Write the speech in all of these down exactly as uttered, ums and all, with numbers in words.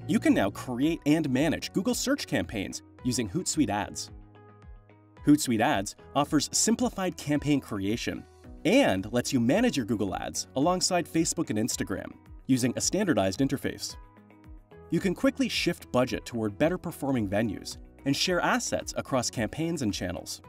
You can now create and manage Google search campaigns using Hootsuite Ads. Hootsuite Ads offers simplified campaign creation and lets you manage your Google Ads alongside Facebook and Instagram using a standardized interface. You can quickly shift budget toward better performing venues and share assets across campaigns and channels.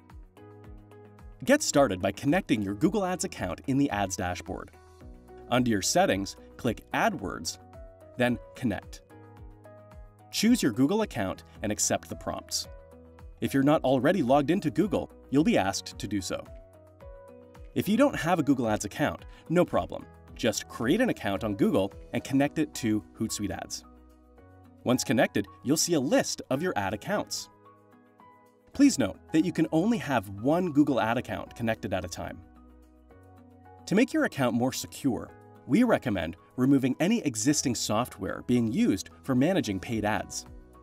Get started by connecting your Google Ads account in the Ads dashboard. Under your settings, click AdWords, then Connect. Choose your Google account and accept the prompts. If you're not already logged into Google, you'll be asked to do so. If you don't have a Google Ads account, no problem. Just create an account on Google and connect it to Hootsuite Ads. Once connected, you'll see a list of your ad accounts. Please note that you can only have one Google Ad account connected at a time. To make your account more secure, we recommend removing any existing software being used for managing paid ads.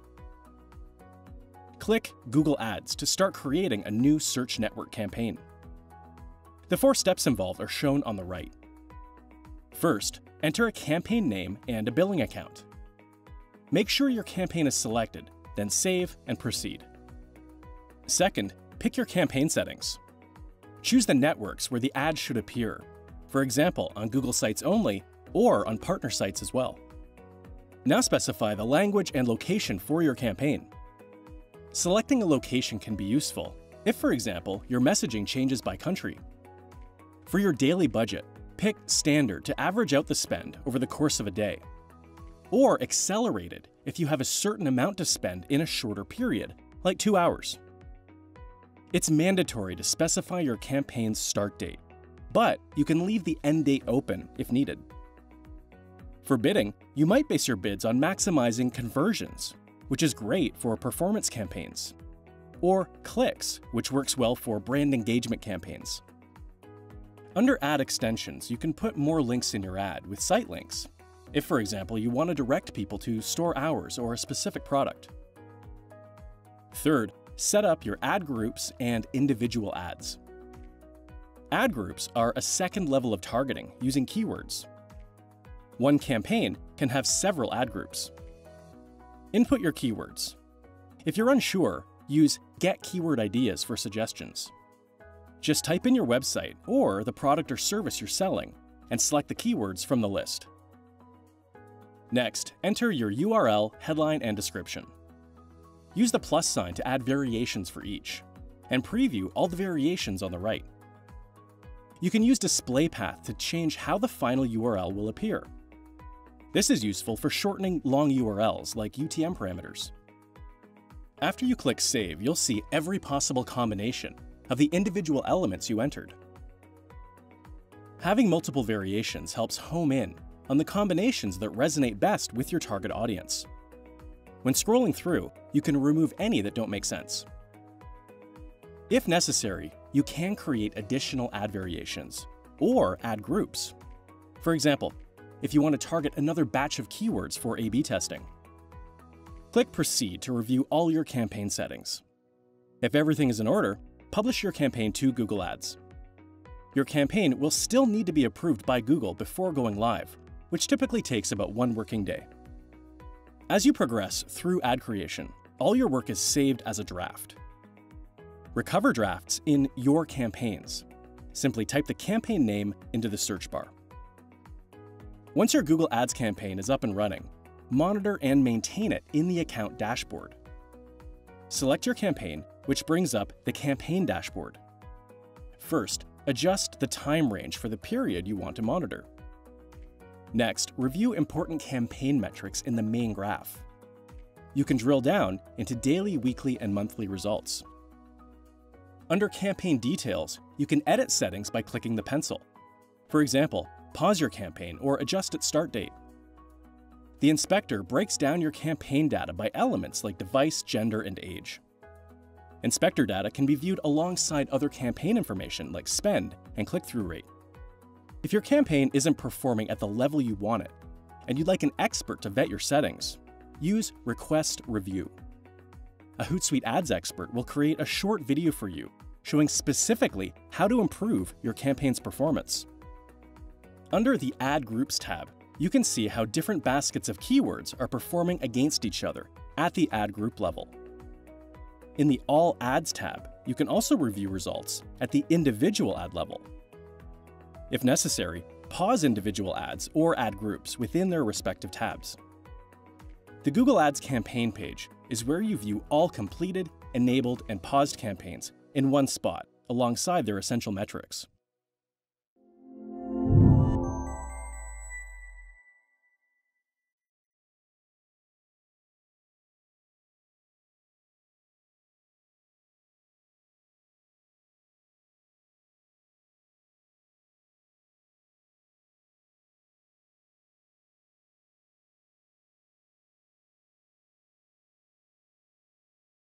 Click Google Ads to start creating a new search network campaign. The four steps involved are shown on the right. First, enter a campaign name and a billing account. Make sure your campaign is selected, then save and proceed. Second, pick your campaign settings. Choose the networks where the ad should appear, for example, on Google Sites only or on partner sites as well. Now specify the language and location for your campaign. Selecting a location can be useful if, for example, your messaging changes by country. For your daily budget, pick Standard to average out the spend over the course of a day, or Accelerated if you have a certain amount to spend in a shorter period, like two hours. It's mandatory to specify your campaign's start date, but you can leave the end date open if needed. For bidding, you might base your bids on maximizing conversions, which is great for performance campaigns, or clicks, which works well for brand engagement campaigns. Under ad extensions, you can put more links in your ad with site links, if, for example, you want to direct people to store hours or a specific product. Third, set up your ad groups and individual ads. Ad groups are a second level of targeting using keywords. One campaign can have several ad groups. Input your keywords. If you're unsure, use Get Keyword Ideas for suggestions. Just type in your website or the product or service you're selling and select the keywords from the list. Next, enter your U R L, headline, and description. Use the plus sign to add variations for each, and preview all the variations on the right. You can use display path to change how the final U R L will appear. This is useful for shortening long U R Ls like U T M parameters. After you click Save, you'll see every possible combination of the individual elements you entered. Having multiple variations helps home in on the combinations that resonate best with your target audience. When scrolling through, you can remove any that don't make sense. If necessary, you can create additional ad variations or ad groups. For example, if you want to target another batch of keywords for A B testing. Click Proceed to review all your campaign settings. If everything is in order, publish your campaign to Google Ads. Your campaign will still need to be approved by Google before going live, which typically takes about one working day. As you progress through ad creation, all your work is saved as a draft. Recover drafts in Your Campaigns. Simply type the campaign name into the search bar. Once your Google Ads campaign is up and running, monitor and maintain it in the account dashboard. Select your campaign, which brings up the campaign dashboard. First, adjust the time range for the period you want to monitor. Next, review important campaign metrics in the main graph. You can drill down into daily, weekly, and monthly results. Under Campaign Details, you can edit settings by clicking the pencil. For example, pause your campaign or adjust its start date. The inspector breaks down your campaign data by elements like device, gender, and age. Inspector data can be viewed alongside other campaign information like spend and click-through rate. If your campaign isn't performing at the level you want it, and you'd like an expert to vet your settings, use Request Review. A Hootsuite Ads expert will create a short video for you showing specifically how to improve your campaign's performance. Under the Ad Groups tab, you can see how different baskets of keywords are performing against each other at the ad group level. In the All Ads tab, you can also review results at the individual ad level. If necessary, pause individual ads or ad groups within their respective tabs. The Google Ads campaign page is where you view all completed, enabled, and paused campaigns in one spot alongside their essential metrics.